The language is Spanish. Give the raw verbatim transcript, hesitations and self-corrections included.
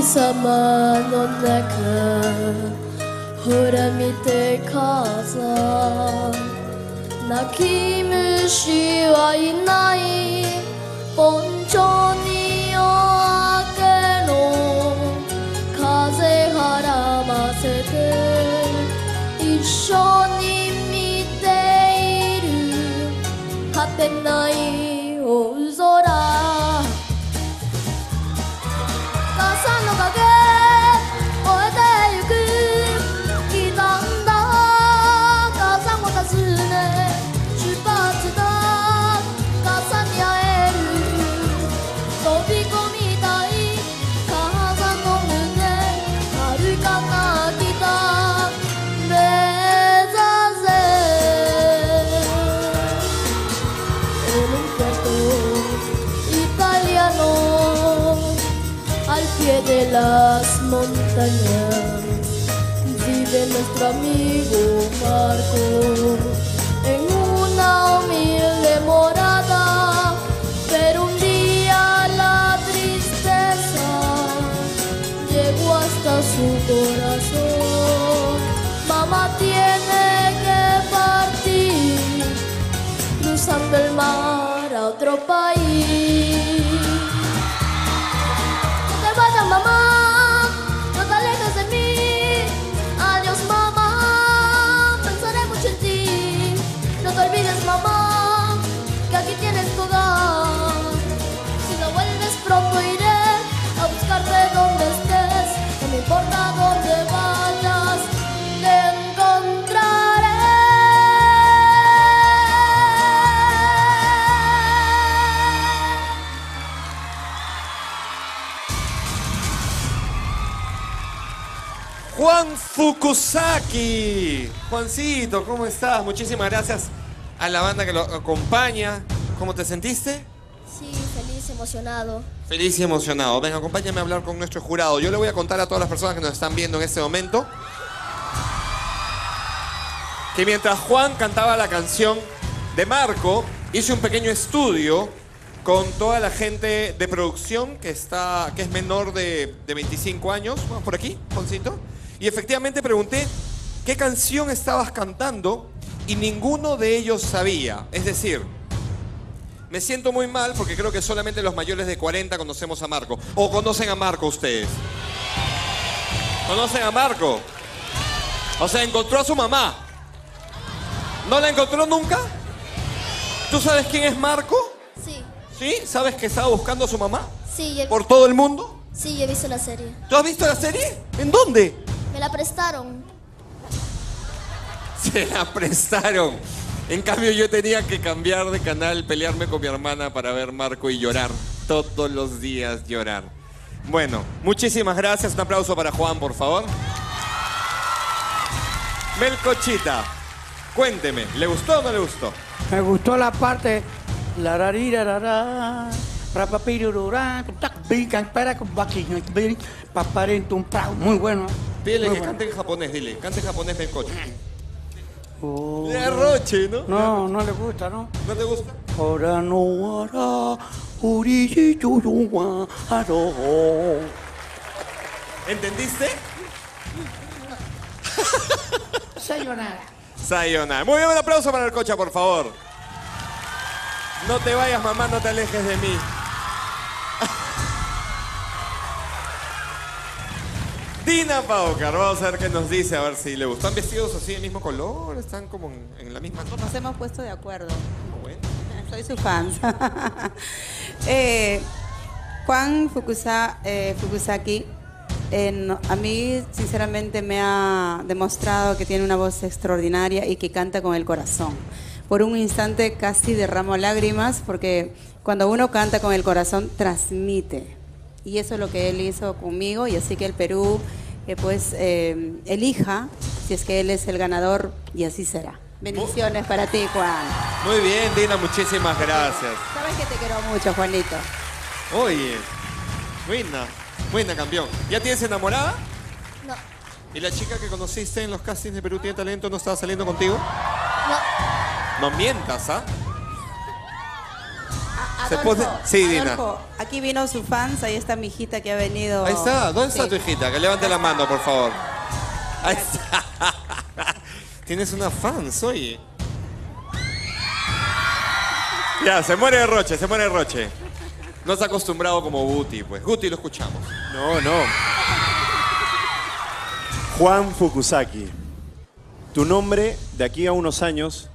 様の中ほら見て母さん泣き虫はいない盆地に夜明けの風はらませて一緒に見ている果てない大空母さんの影燃えてゆく来たんだ母さんを訪ね出発だ母さんに会える飛び込みたい母さんの胸遥かな北目指せ En un puerto italiano al pie de las montañas vive nuestro amigo Marco en una humilde morada, pero un día la tristeza llegó hasta su corazón. Mamá tiene que partir, cruzando el mar a otro país. Vaya mamá, no te alejes de mí. Adiós mamá, pensaré mucho en ti. No te olvides mamá, que aquí tienes tu hogar. Si no vuelves pronto iré a buscarte donde estés. No me importa dónde vayas, te encontraré. Juan Fukusaki. Juancito, ¿cómo estás? Muchísimas gracias a la banda que lo acompaña. ¿Cómo te sentiste? Sí, feliz, emocionado. Feliz y emocionado. Venga, acompáñame a hablar con nuestro jurado. Yo le voy a contar a todas las personas que nos están viendo en este momento que mientras Juan cantaba la canción de Marco, hice un pequeño estudio con toda la gente de producción que, está, que es menor de, de veinticinco años. Vamos por aquí, Juancito. Y efectivamente pregunté qué canción estabas cantando y ninguno de ellos sabía. Es decir, me siento muy mal porque creo que solamente los mayores de cuarenta conocemos a Marco. ¿O conocen a Marco ustedes? ¿Conocen a Marco? O sea, encontró a su mamá. ¿No la encontró nunca? ¿Tú sabes quién es Marco? Sí. ¿Sí? ¿Sabes que estaba buscando a su mamá? Sí, yo, ¿Por todo el mundo? sí, yo he visto la serie. ¿Tú has visto la serie? ¿En dónde? Me la prestaron. Se la prestaron. En cambio yo tenía que cambiar de canal, pelearme con mi hermana para ver Marco y llorar. Todos los días llorar. Bueno, muchísimas gracias. Un aplauso para Juan, por favor. Melcochita, cuénteme, ¿le gustó o no le gustó? Me gustó la parte la rarirarara, rapapirurura, muy bueno. Dile muy que bueno. cante en japonés, dile, cante en japonés Melcocha. Oh, De arroche, ¿no? no, no le gusta, ¿no? ¿No te gusta? Ahora no hará urishi yuyuwa aro. ¿Entendiste? Sayonara. Sayonara. Muy bien, un aplauso para el Cocha, por favor. No te vayas, mamá, no te alejes de mí. Dina Paucar, vamos a ver qué nos dice, a ver si le gustan vestidos así del mismo color, están como en, en la misma zona. Nos hemos puesto de acuerdo. Bueno. Soy su fan. eh, Juan Fukusa, eh, Fukusaki, eh, no, a mí sinceramente me ha demostrado que tiene una voz extraordinaria y que canta con el corazón. Por un instante casi derramo lágrimas porque cuando uno canta con el corazón transmite. Y eso es lo que él hizo conmigo y así que el Perú eh, pues eh, elija si es que él es el ganador y así será. Bendiciones para ti, Juan. Muy bien, Dina, muchísimas gracias. Sabes que te quiero mucho, Juanito. Oye, buena, buena campeón. ¿Ya tienes enamorada? No, ¿Y la chica que conociste en los castings de Perú Tiene Talento no estaba saliendo contigo? no. No mientas, ¿ah? Se Adolfo, pone... Sí, Dina. Adolfo, aquí vino su fans, ahí está mi hijita que ha venido. Ahí está. ¿Dónde está Sí. tu hijita? Que levante la mano, por favor. Ahí está. Tienes una fans, oye. Ya, se muere Roche, se muere Roche. No se ha acostumbrado como Guti, pues. Guti, lo escuchamos. No, no. Juan Fukusaki. Tu nombre de aquí a unos años